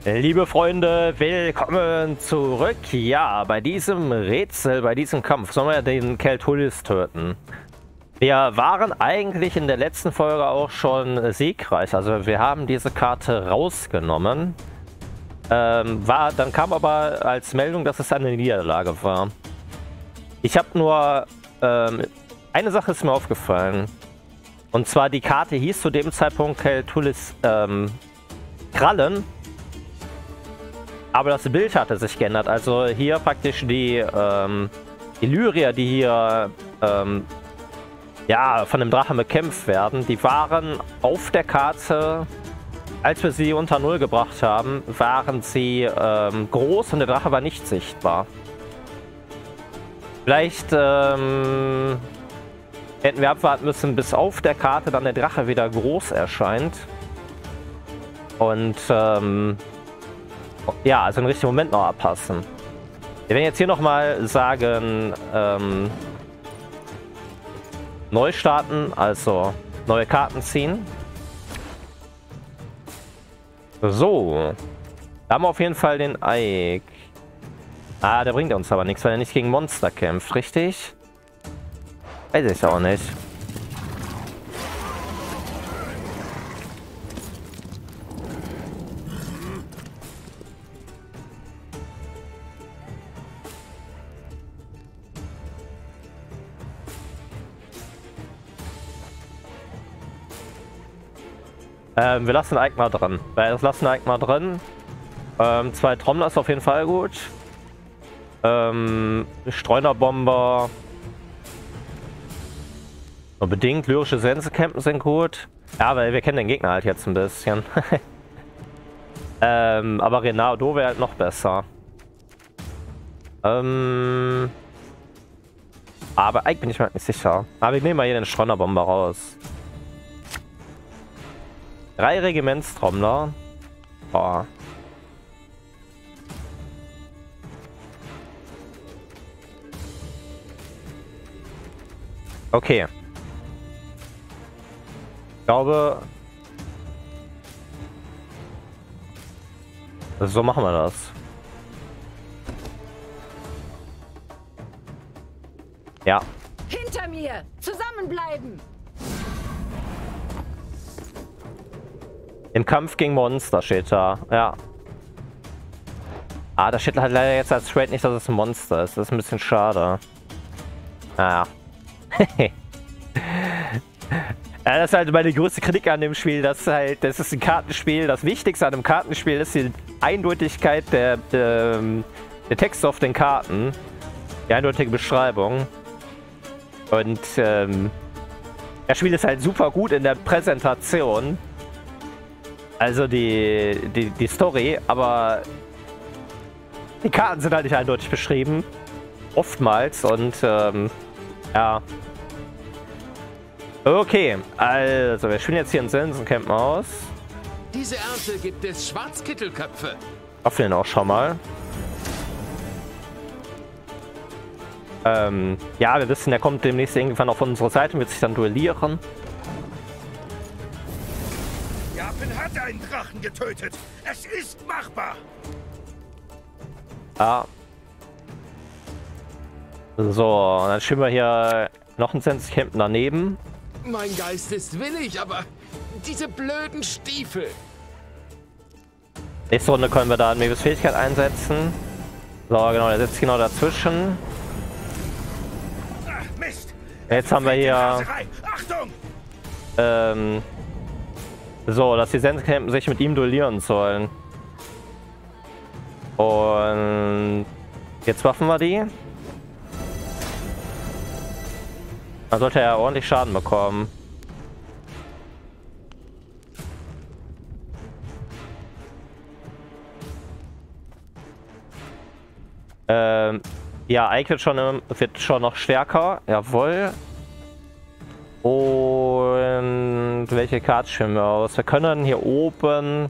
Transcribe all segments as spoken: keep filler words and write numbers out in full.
Liebe Freunde, willkommen zurück. Ja, bei diesem Rätsel, bei diesem Kampf sollen wir den Keltulis töten. Wir waren eigentlich in der letzten Folge auch schon siegreich. Also wir haben diese Karte rausgenommen. Ähm, war, dann kam aber als Meldung, dass es eine Niederlage war. Ich habe nur... Ähm, eine Sache ist mir aufgefallen. Und zwar die Karte hieß zu dem Zeitpunkt Keltulis ähm, Krallen. Aber das Bild hatte sich geändert. Also hier praktisch die ähm, Illyrier, die hier ähm, ja, von dem Drachen bekämpft werden, die waren auf der Karte, als wir sie unter Null gebracht haben, waren sie ähm, groß und der Drache war nicht sichtbar. Vielleicht ähm, hätten wir abwarten müssen, bis auf der Karte dann der Drache wieder groß erscheint. Und ähm, ja, also im richtigen Moment noch abpassen. Wir werden jetzt hier nochmal sagen, ähm, neu starten, also neue Karten ziehen. So. Da haben wir auf jeden Fall den Ike. Ah, der bringt uns aber nichts, weil er nicht gegen Monster kämpft, richtig? Weiß ich auch nicht. Ähm, wir lassen Ike mal drin. Wir lassen Ike mal drin. Ähm, zwei Trommler ist auf jeden Fall gut. Ähm, Streunerbomber. Nur bedingt. Lyrische Sense-Campen sind gut. Ja, weil wir kennen den Gegner halt jetzt ein bisschen. ähm, aber Renado wäre halt noch besser. Ähm, aber Ike bin ich mir halt nicht sicher. Aber ich nehme mal hier den Streunerbomber raus. Drei Regimentstrommler. Boah. Okay. Ich glaube... So machen wir das. Ja. Hinter mir! Zusammenbleiben! Im Kampf gegen Monster steht da, ja. Ah, da steht halt leider jetzt als Trade nicht, dass es ein Monster ist. Das ist ein bisschen schade. Naja. Ja, das ist halt meine größte Kritik an dem Spiel. Das ist halt, das ist ein Kartenspiel. Das Wichtigste an einem Kartenspiel ist die Eindeutigkeit der, der, der Texte auf den Karten. Die eindeutige Beschreibung. Und ähm, das Spiel ist halt super gut in der Präsentation. Also die, die, die Story, aber die Karten sind halt nicht eindeutig beschrieben. Oftmals und ähm, ja. Okay, also wir spielen jetzt hier in Sensencamp aus. Diese Ernte gibt es Schwarzkittelköpfe. Auf den auch schon mal. Ähm, ja, wir wissen, der kommt demnächst irgendwann auf unsere Seite und wird sich dann duellieren. Japan hat einen Drachen getötet. Es ist machbar. Ja. So, dann spielen wir hier noch ein Sensencamp daneben. Mein Geist ist willig, aber diese blöden Stiefel. Nächste Runde können wir da eine Mebis Fähigkeit einsetzen. So, genau, der sitzt genau dazwischen. Ach, Mist. Jetzt haben wir hier... Achtung! Ähm... So, dass die Sensencampen sich mit ihm duellieren sollen. Und... Jetzt waffen wir die. Dann sollte er ordentlich Schaden bekommen. Ähm, ja, Ike wird schon, wird schon noch stärker. Jawohl. Und welche Karte spielen wir aus? Wir können hier oben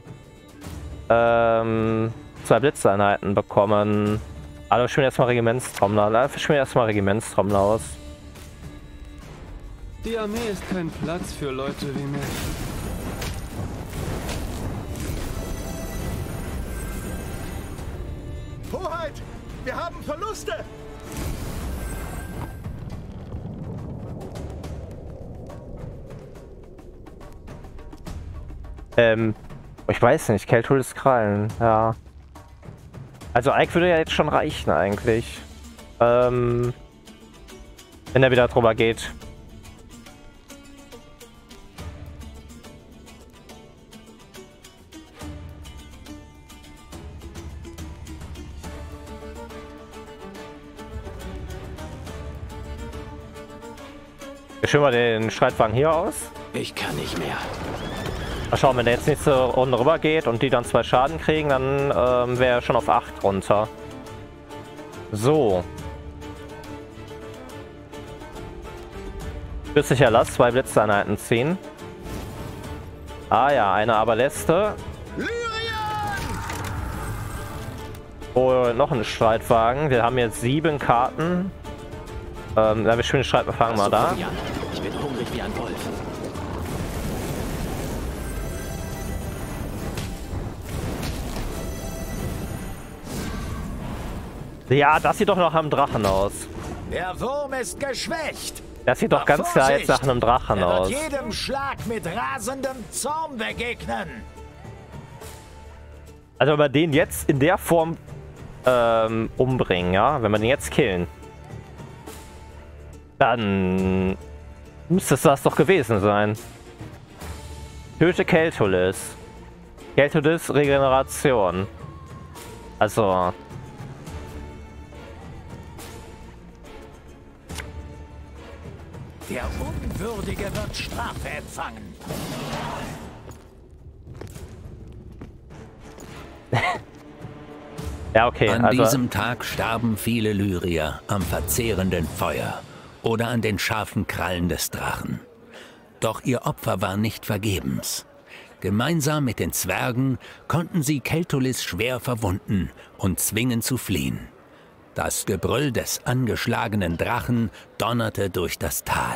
ähm, zwei Blitzeinheiten bekommen. Aber wir spielen erstmal Regimentstrommler. Wir spielen erstmal Regimentstrommler aus. Die Armee ist kein Platz für Leute wie mich. Sicherheit! Wir haben Verluste! Ähm, ich weiß nicht, Kelthulis Krallen, ja. Also Ike würde ja jetzt schon reichen eigentlich. Ähm, wenn er wieder drüber geht. Wir schieben mal den Streitwagen hier aus. Ich kann nicht mehr. Mal schauen, wenn der jetzt nicht so unten rüber geht und die dann zwei Schaden kriegen, dann ähm, wäre er schon auf acht runter. So. Flüssiger Last, zwei Blitzeinheiten ziehen. Ah ja, eine Aberläste. Oh, noch ein Streitwagen. Wir haben jetzt sieben Karten. Ähm, da wir schöne Streitwagen mal da. Ich bin hungrig wie ein Wolf. Ja, das sieht doch noch am Drachen aus. Der Wurm ist geschwächt. Das sieht doch ganz klar jetzt nach einem Drachen er wird aus. jedem Schlag mit rasendem Zorn begegnen. Also wenn wir den jetzt in der Form ähm, umbringen, ja, wenn wir den jetzt killen, dann müsste es das doch gewesen sein. Töte Kelthulis. Kelthulis Regeneration. Also... Der Unwürdige wird Strafe empfangen. Ja, okay. An also diesem Tag starben viele Lyrier am verzehrenden Feuer oder an den scharfen Krallen des Drachen. Doch ihr Opfer war nicht vergebens. Gemeinsam mit den Zwergen konnten sie Kelthulis schwer verwunden und zwingen zu fliehen. Das Gebrüll des angeschlagenen Drachen donnerte durch das Tal.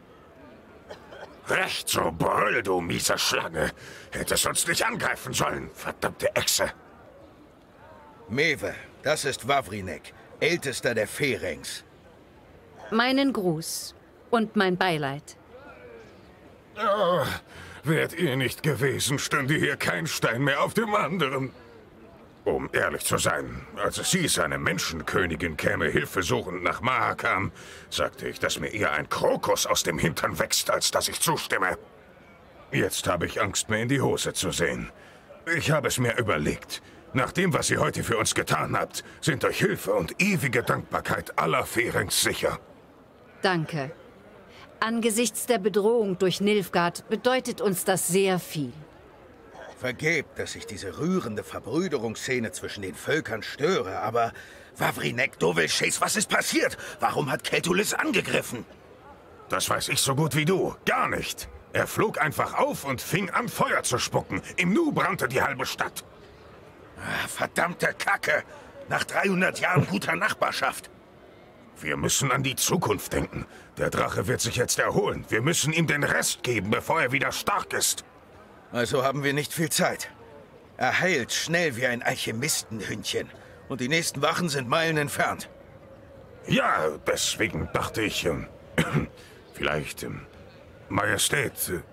Recht so, brüll, du miese Schlange. Hättest uns nicht angreifen sollen, verdammte Echse. Mewe, das ist Wawrinek, ältester der Ferengs. Meinen Gruß und mein Beileid. Oh, wärt ihr nicht gewesen, stünde hier kein Stein mehr auf dem anderen. Um ehrlich zu sein, als es hieß, eine Menschenkönigin käme hilfesuchend nach Mahakam, sagte ich, dass mir eher ein Krokus aus dem Hintern wächst, als dass ich zustimme. Jetzt habe ich Angst, mir in die Hose zu sehen. Ich habe es mir überlegt. Nach dem, was ihr heute für uns getan habt, sind euch Hilfe und ewige Dankbarkeit aller Ferengs sicher. Danke. Angesichts der Bedrohung durch Nilfgaard bedeutet uns das sehr viel. Vergebt, dass ich diese rührende Verbrüderungsszene zwischen den Völkern störe, aber... Wawrinek, Dovelchase, was ist passiert? Warum hat Kelthulis angegriffen? Das weiß ich so gut wie du. Gar nicht. Er flog einfach auf und fing an, Feuer zu spucken. Im Nu brannte die halbe Stadt. Ah, verdammte Kacke. Nach dreihundert Jahren guter Nachbarschaft. Wir müssen an die Zukunft denken. Der Drache wird sich jetzt erholen. Wir müssen ihm den Rest geben, bevor er wieder stark ist. Also haben wir nicht viel Zeit. Er heilt schnell wie ein Alchemistenhündchen. Und die nächsten Wachen sind Meilen entfernt. Ja, deswegen dachte ich, ähm, vielleicht, ähm, Majestät. Äh,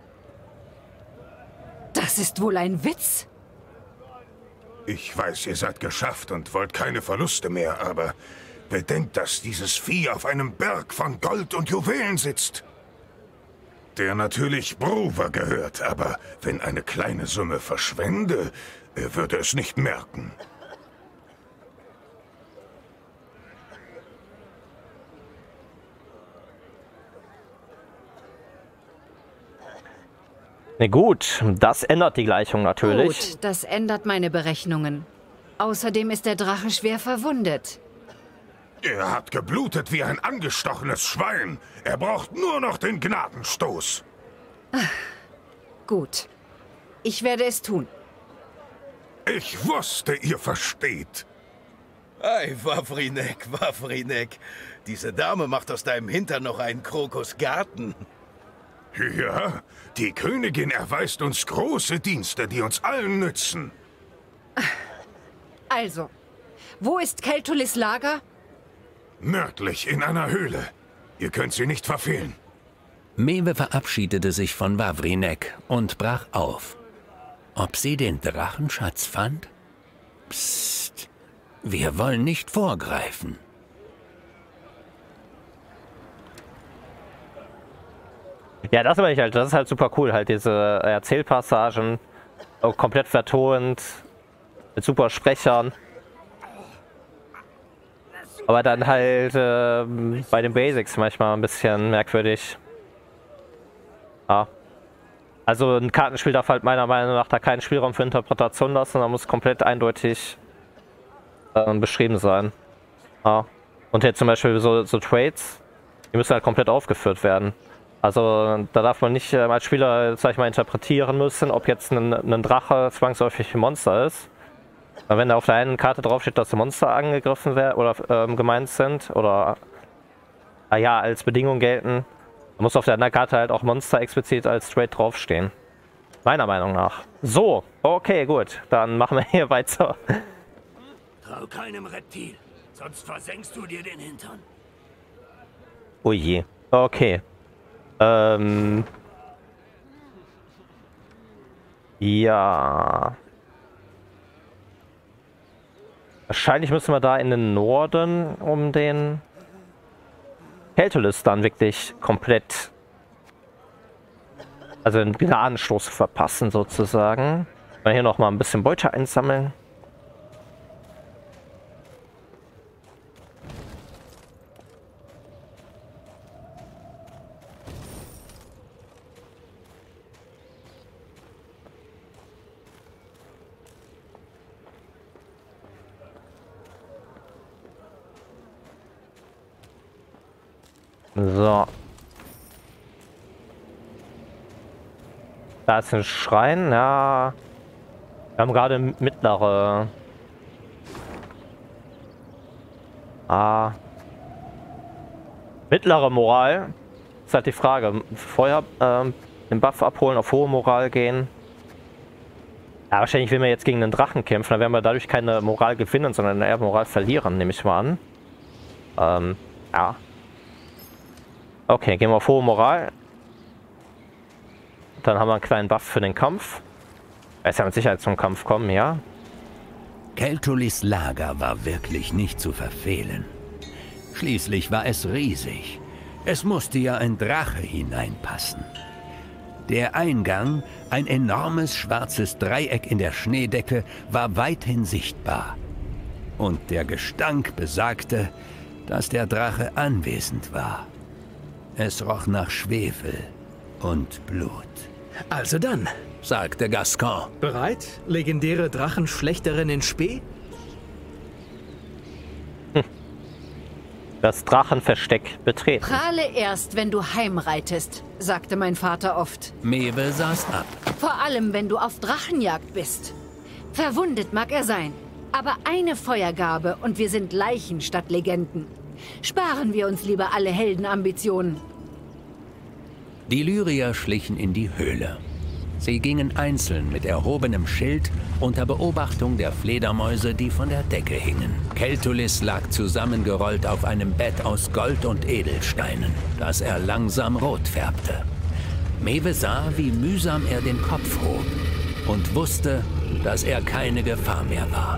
Das ist wohl ein Witz. Ich weiß, ihr seid geschafft und wollt keine Verluste mehr, aber bedenkt, dass dieses Vieh auf einem Berg von Gold und Juwelen sitzt. Der natürlich Bruver gehört, aber wenn eine kleine Summe verschwände, er würde es nicht merken. Na gut, das ändert die Gleichung natürlich. Gut, das ändert meine Berechnungen. Außerdem ist der Drache schwer verwundet. Er hat geblutet wie ein angestochenes Schwein. Er braucht nur noch den Gnadenstoß. Ach, gut. Ich werde es tun. Ich wusste, ihr versteht. Ei, Wawrinek, Wawrinek. Diese Dame macht aus deinem Hintern noch einen Krokusgarten. Ja, die Königin erweist uns große Dienste, die uns allen nützen. Also, Wo ist Keltulis Lager? Nördlich in einer Höhle. Ihr könnt sie nicht verfehlen. Mewe verabschiedete sich von Wawrinek und brach auf. Ob sie den Drachenschatz fand? Psst, wir wollen nicht vorgreifen. Ja, das meine ich halt, das ist halt super cool, halt diese Erzählpassagen, auch komplett vertont, mit super Sprechern. Aber dann halt äh, bei den Basics manchmal ein bisschen merkwürdig. Ja. Also ein Kartenspiel darf halt meiner Meinung nach da keinen Spielraum für Interpretation lassen, da muss komplett eindeutig äh, beschrieben sein. Ja. Und jetzt zum Beispiel so, so Trades, die müssen halt komplett aufgeführt werden. Also da darf man nicht äh, als Spieler, sag ich mal, interpretieren müssen, ob jetzt ein, ein Drache zwangsläufig ein Monster ist. Weil wenn da auf der einen Karte draufsteht, dass die Monster angegriffen werden oder ähm, gemeint sind oder ah ja, als Bedingung gelten, dann muss auf der anderen Karte halt auch Monster explizit als Trade draufstehen. Meiner Meinung nach. So, okay, gut. Dann machen wir hier weiter. Trau keinem Reptil, sonst versenkst du dir den Hintern. Oh je. Okay. Ähm. Ja. Wahrscheinlich müssen wir da in den Norden, um den Keltulis dann wirklich komplett, also einen Gnadenstoß verpassen sozusagen. Mal hier nochmal ein bisschen Beute einsammeln. So. Da ist ein Schrein, ja. Wir haben gerade mittlere. Ah. Mittlere Moral. Ist halt die Frage. Vorher ähm, den Buff abholen, auf hohe Moral gehen. Ja, wahrscheinlich will man jetzt gegen einen Drachen kämpfen. Dann werden wir dadurch keine Moral gewinnen, sondern eher Moral verlieren, nehme ich mal an. Ähm, ja. Okay, gehen wir auf hohe Moral. Dann haben wir einen kleinen Buff für den Kampf. Er ist ja mit Sicherheit zum Kampf kommen, ja. Keltulis Lager war wirklich nicht zu verfehlen. Schließlich war es riesig. Es musste ja ein Drache hineinpassen. Der Eingang, ein enormes schwarzes Dreieck in der Schneedecke, war weithin sichtbar. Und der Gestank besagte, dass der Drache anwesend war. Es roch nach Schwefel und Blut. Also dann, sagte Gascoigne. Bereit? Legendäre Drachenschlechterin in Spee? Hm. Das Drachenversteck betreten. Prahle erst, wenn du heimreitest, sagte mein Vater oft. Mewe saß ab. Vor allem, wenn du auf Drachenjagd bist. Verwundet mag er sein, aber eine Feuergabe und wir sind Leichen statt Legenden. Sparen wir uns lieber alle Heldenambitionen. Die Lyrier schlichen in die Höhle. Sie gingen einzeln mit erhobenem Schild unter Beobachtung der Fledermäuse, die von der Decke hingen. Keltulis lag zusammengerollt auf einem Bett aus Gold und Edelsteinen, das er langsam rot färbte. Mewe sah, wie mühsam er den Kopf hob und wusste, dass er keine Gefahr mehr war.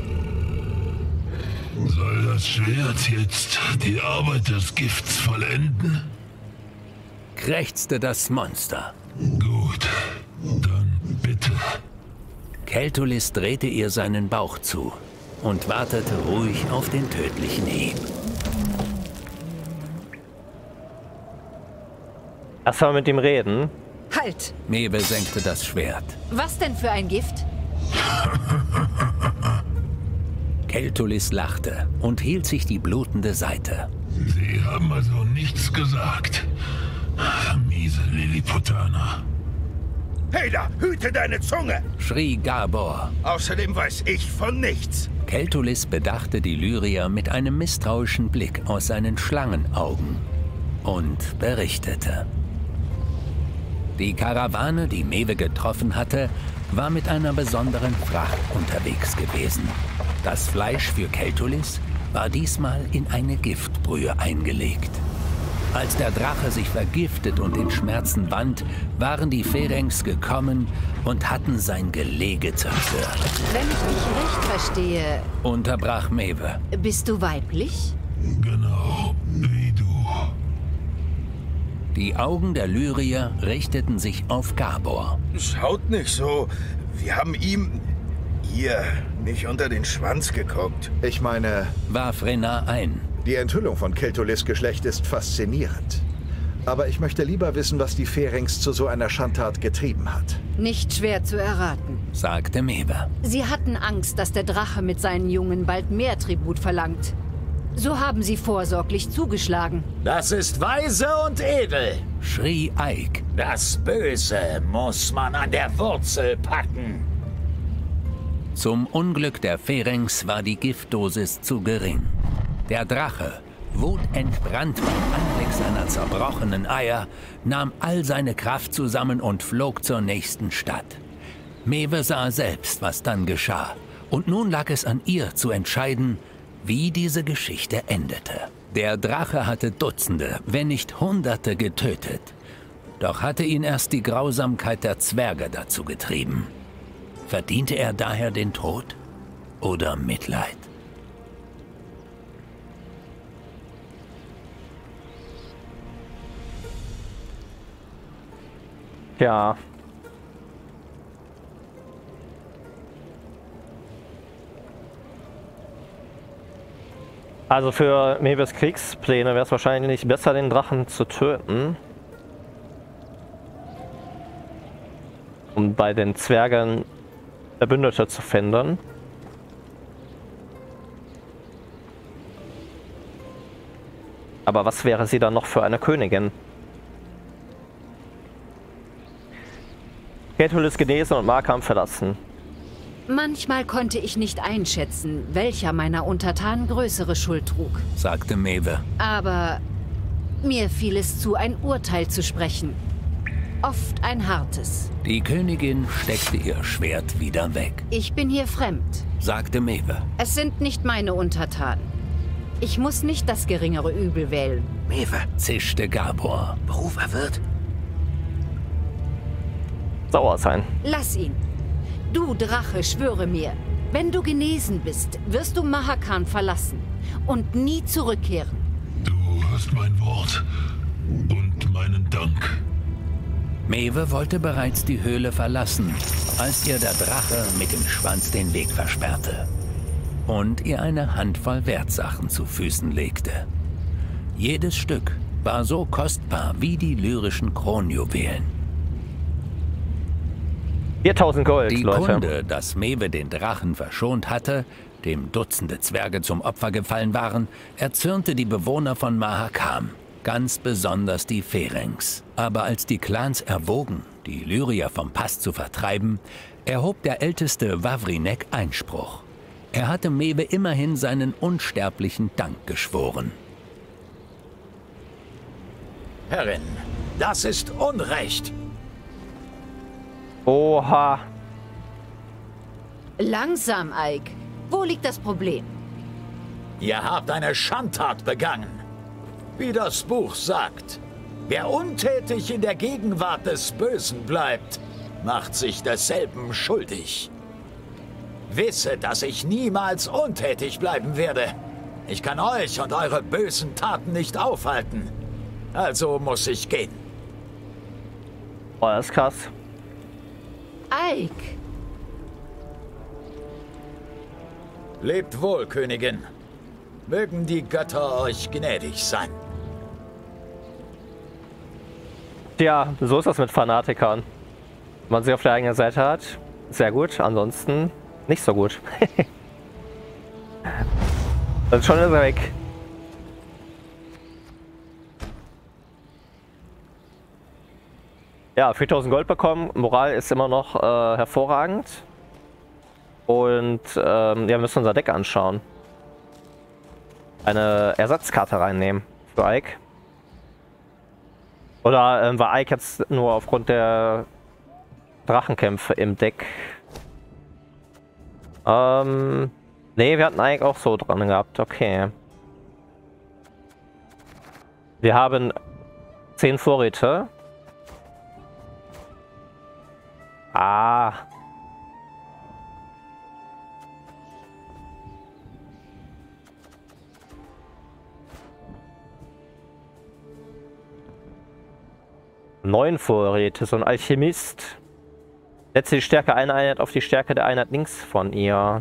Soll das Schwert jetzt die Arbeit des Gifts vollenden? Krächzte das Monster. Gut, dann bitte. Keltulis drehte ihr seinen Bauch zu und wartete ruhig auf den tödlichen Hieb. Lass mal mit ihm reden. Halt! Mewe senkte das Schwert. Was denn für ein Gift? Keltulis lachte und hielt sich die blutende Seite. Sie haben also nichts gesagt. Miese Lilliputaner. Hey da, hüte deine Zunge! Schrie Gabor. Außerdem weiß ich von nichts. Keltulis bedachte die Lyrier mit einem misstrauischen Blick aus seinen Schlangenaugen und berichtete. Die Karawane, die Mewe getroffen hatte, war mit einer besonderen Fracht unterwegs gewesen. Das Fleisch für Keltulis war diesmal in eine Giftbrühe eingelegt. Als der Drache sich vergiftet und in Schmerzen wand, waren die Ferengs gekommen und hatten sein Gelege zerstört. Wenn ich dich recht verstehe, unterbrach Maeve. Bist du weiblich? Genau, wie du. Die Augen der Lyrier richteten sich auf Gabor. Schaut nicht so. Wir haben ihm hier nicht unter den Schwanz geguckt. Ich meine, warf Renard ein. Die Enthüllung von Keltulis Geschlecht ist faszinierend. Aber ich möchte lieber wissen, was die Ferengs zu so einer Schandtat getrieben hat. Nicht schwer zu erraten, sagte Maeve. Sie hatten Angst, dass der Drache mit seinen Jungen bald mehr Tribut verlangt. So haben sie vorsorglich zugeschlagen. Das ist weise und edel, schrie Ike. Das Böse muss man an der Wurzel packen. Zum Unglück der Ferengs war die Giftdosis zu gering. Der Drache, wutentbrannt beim Anblick seiner zerbrochenen Eier, nahm all seine Kraft zusammen und flog zur nächsten Stadt. Maeve sah selbst, was dann geschah. Und nun lag es an ihr zu entscheiden, wie diese Geschichte endete. Der Drache hatte Dutzende, wenn nicht Hunderte getötet. Doch hatte ihn erst die Grausamkeit der Zwerge dazu getrieben. Verdiente er daher den Tod oder Mitleid? Ja. Also für Maeves Kriegspläne wäre es wahrscheinlich besser, den Drachen zu töten. Um bei den Zwergen Verbündete zu finden. Aber was wäre sie dann noch für eine Königin? Keltulis genesen und Markheim verlassen. Manchmal konnte ich nicht einschätzen, welcher meiner Untertanen größere Schuld trug, sagte Maeve. Aber mir fiel es zu, ein Urteil zu sprechen. Oft ein hartes. Die Königin steckte ihr Schwert wieder weg. Ich bin hier fremd, sagte Maeve. Es sind nicht meine Untertanen. Ich muss nicht das geringere Übel wählen. Maeve, zischte Gabor. Beruf erwirrt. Sauer sein. Lass ihn. Du, Drache, schwöre mir, wenn du genesen bist, wirst du Mahakan verlassen und nie zurückkehren. Du hast mein Wort und meinen Dank. Maeve wollte bereits die Höhle verlassen, als ihr der Drache mit dem Schwanz den Weg versperrte und ihr eine Handvoll Wertsachen zu Füßen legte. Jedes Stück war so kostbar wie die lyrischen Kronjuwelen. viertausend Gold, Die Leute. Kunde, dass Maeve den Drachen verschont hatte, dem Dutzende Zwerge zum Opfer gefallen waren, erzürnte die Bewohner von Mahakam, ganz besonders die Ferengs. Aber als die Clans erwogen, die Lyrier vom Pass zu vertreiben, erhob der älteste Wavrinek Einspruch. Er hatte Maeve immerhin seinen unsterblichen Dank geschworen. Herrin, das ist Unrecht. Oha. Langsam, Ike. Wo liegt das Problem? Ihr habt eine Schandtat begangen. Wie das Buch sagt, wer untätig in der Gegenwart des Bösen bleibt, macht sich desselben schuldig. Wisse, dass ich niemals untätig bleiben werde. Ich kann euch und eure bösen Taten nicht aufhalten. Also muss ich gehen. Oh, das ist krass. Ike. Lebt wohl, Königin. Mögen die Götter euch gnädig sein. Tja, so ist das mit Fanatikern. Wenn man sie auf der eigenen Seite hat, sehr gut. Ansonsten nicht so gut. Dann schon ist er weg. Ja, viertausend Gold bekommen. Moral ist immer noch äh, hervorragend. Und ähm, ja, wir müssen unser Deck anschauen. Eine Ersatzkarte reinnehmen für Ike. Oder ähm, war Ike jetzt nur aufgrund der Drachenkämpfe im Deck. Ähm, nee, wir hatten eigentlich auch so dran gehabt. Okay. Wir haben zehn Vorräte. Ah. Neun Vorräte, so ein Alchemist. Setze die Stärke einer Einheit auf die Stärke der Einheit links von ihr.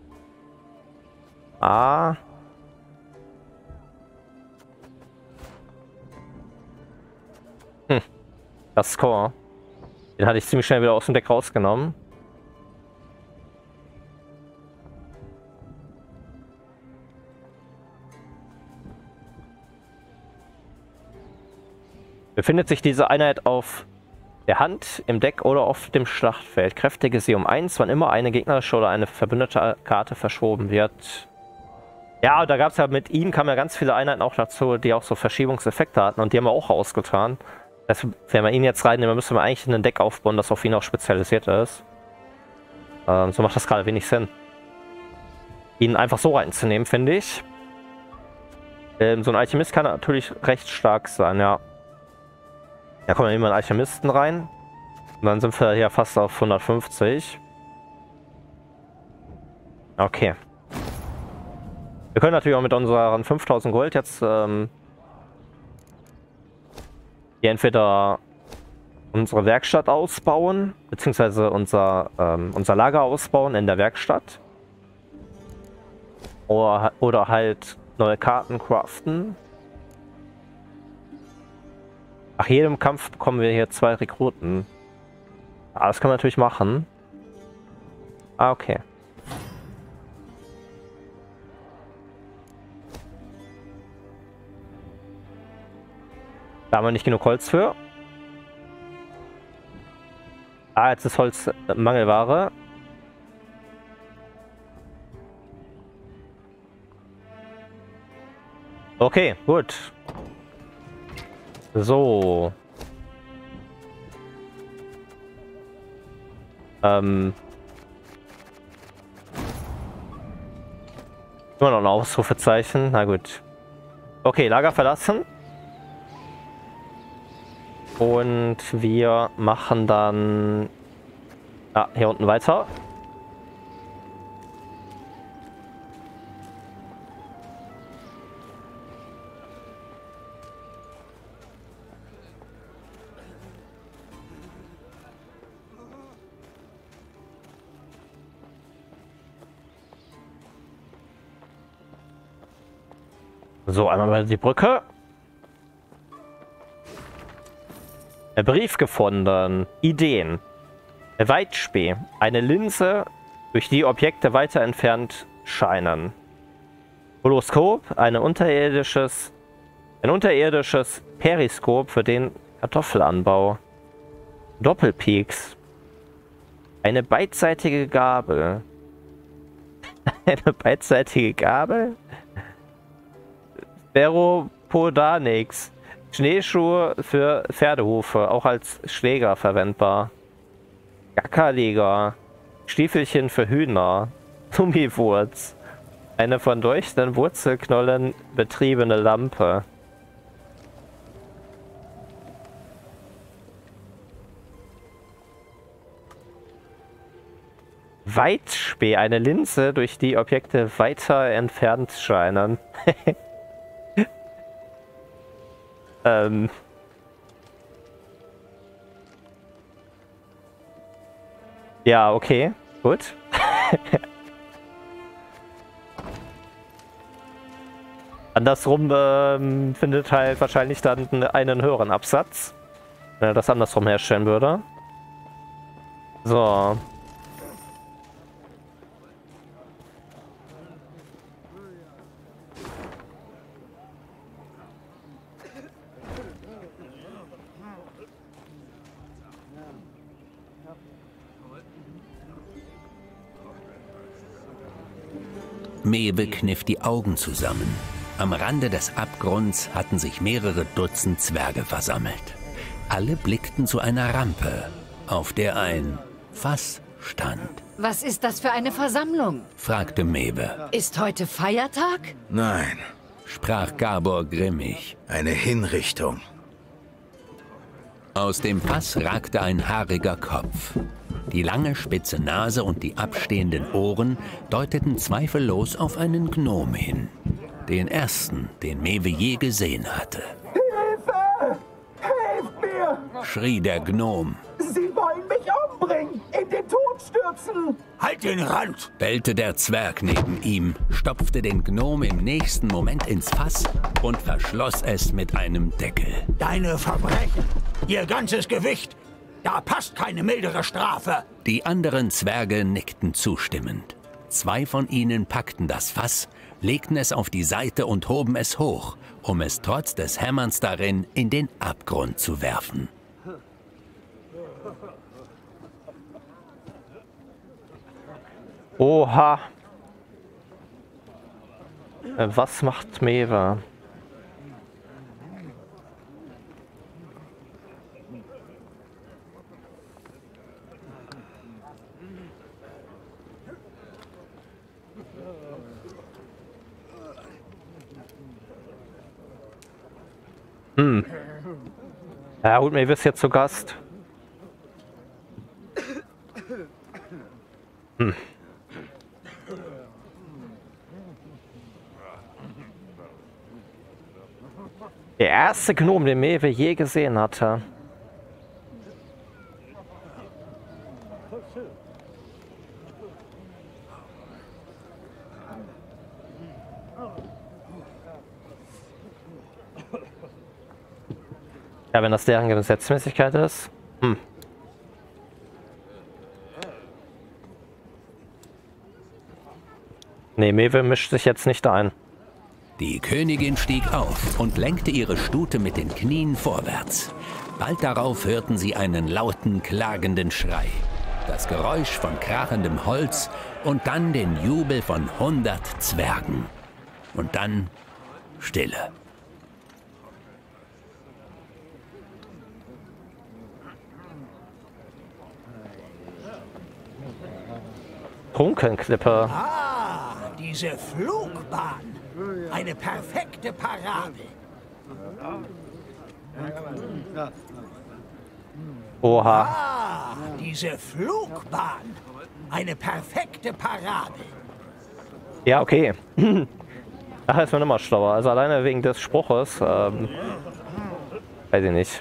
Ah. Hm. Das Score. Den hatte ich ziemlich schnell wieder aus dem Deck rausgenommen. Befindet sich diese Einheit auf der Hand, im Deck oder auf dem Schlachtfeld? Kräftige sie um eins, wann immer eine gegnerische oder eine verbündete Karte verschoben wird. Ja, da gab es ja mit ihm, kamen ja ganz viele Einheiten auch dazu, die auch so Verschiebungseffekte hatten und die haben wir auch ausgetan. Das, wenn wir ihn jetzt reinnehmen, müssen wir eigentlich ein Deck aufbauen, das auf ihn auch spezialisiert ist. Ähm, so macht das gerade wenig Sinn. Ihn einfach so reinzunehmen, finde ich. Ähm, so ein Alchemist kann natürlich recht stark sein, ja. Da kommen wir immer einen Alchemisten rein. Und dann sind wir hier fast auf hundertfünfzig. Okay. Wir können natürlich auch mit unseren fünftausend Gold jetzt ähm, hier entweder unsere Werkstatt ausbauen, beziehungsweise unser, ähm, unser Lager ausbauen in der Werkstatt. Oder, oder halt neue Karten craften. Nach jedem Kampf bekommen wir hier zwei Rekruten. Ah, das kann man natürlich machen. Ah, okay. Da haben wir nicht genug Holz für. Ah, jetzt ist Holz Mangelware. Okay, gut. So. Ähm. Immer noch ein Ausrufezeichen. Na gut. Okay, Lager verlassen. Und wir machen dann ja, hier unten weiter. So, einmal mal die Brücke. Ein Brief gefunden. Ideen. Weitspäh. Eine Linse, durch die Objekte weiter entfernt scheinen. Holoskop. Eine unterirdisches, ein unterirdisches Periskop für den Kartoffelanbau. Doppelpeaks. Eine beidseitige Gabel. Eine beidseitige Gabel? Veropodanix. Schneeschuhe für Pferdehufe, auch als Schläger verwendbar. Gackerleger. Stiefelchen für Hühner. Gummiwurz. Eine von leuchtenden Wurzelknollen betriebene Lampe. Weitspäh. Eine Linse, durch die Objekte weiter entfernt scheinen. ähm... Ja, okay. Gut. Andersrum ähm, findet halt wahrscheinlich dann einen höheren Absatz, wenn er das andersrum herstellen würde. So. Mewe kniff die Augen zusammen. Am Rande des Abgrunds hatten sich mehrere Dutzend Zwerge versammelt. Alle blickten zu einer Rampe. auf der ein Fass stand. Was ist das für eine Versammlung? Fragte Mewe. Ist heute Feiertag? Nein. Sprach Gabor grimmig. Eine Hinrichtung. Aus dem Fass ragte ein haariger Kopf. Die lange, spitze Nase und die abstehenden Ohren deuteten zweifellos auf einen Gnom hin. Den ersten, den Mewe je gesehen hatte. Hilfe! Helft mir! Schrie der Gnom. Sie wollen mich umbringen! In den Tod stürzen! Halt den Rand! Bellte der Zwerg neben ihm, stopfte den Gnom im nächsten Moment ins Fass und verschloss es mit einem Deckel. Deine Verbrechen, ihr ganzes Gewicht, da passt keine mildere Strafe. Die anderen Zwerge nickten zustimmend. Zwei von ihnen packten das Fass, legten es auf die Seite und hoben es hoch, um es trotz des Hämmerns darin in den Abgrund zu werfen. Oha. Äh, was macht Mewe? Hm. Ja gut, Mewe ist jetzt zu Gast. Hm. Der erste Gnom, den Mewe je gesehen hatte. Ja, wenn das deren Gesetzmäßigkeit ist. Hm. Nee, Mewe mischt sich jetzt nicht ein. Die Königin stieg auf und lenkte ihre Stute mit den Knien vorwärts. Bald darauf hörten sie einen lauten, klagenden Schrei, das Geräusch von krachendem Holz und dann den Jubel von hundert Zwergen. Und dann Stille. Trunkenklippe. Ah, diese Flugbahn. Eine perfekte Parabel. Oha. Ah, diese Flugbahn. Eine perfekte Parabel. Ja, okay. Ach, ist man immer schlauer. Also alleine wegen des Spruches. Ähm, weiß ich nicht.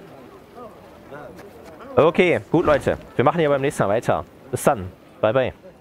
Okay, gut Leute. Wir machen hier beim nächsten Mal weiter. Bis dann. Bye, bye.